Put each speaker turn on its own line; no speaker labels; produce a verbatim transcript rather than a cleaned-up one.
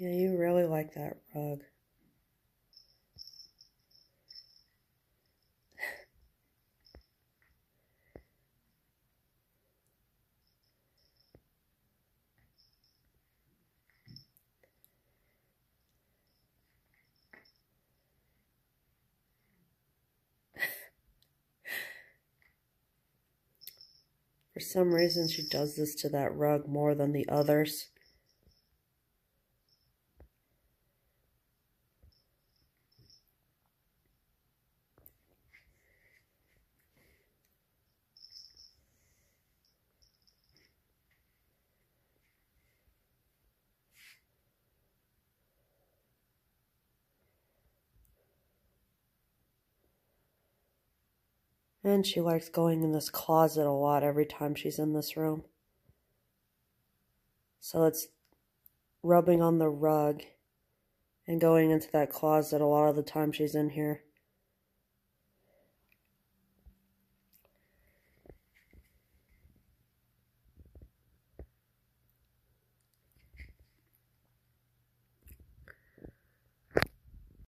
Yeah, you really like that rug. For some reason, she does this to that rug more than the others. And she likes going in this closet a lot every time she's in this room. So it's rubbing on the rug and going into that closet a lot of the time she's in here.